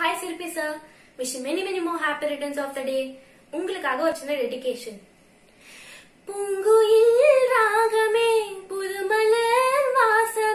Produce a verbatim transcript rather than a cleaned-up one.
Hi Silpi sir, wish you many many more happy returns of the day. உங்களுக்காக ஒரு சின்ன dedication. பூங்குயில் ராகமே புதுமலர் வாசம்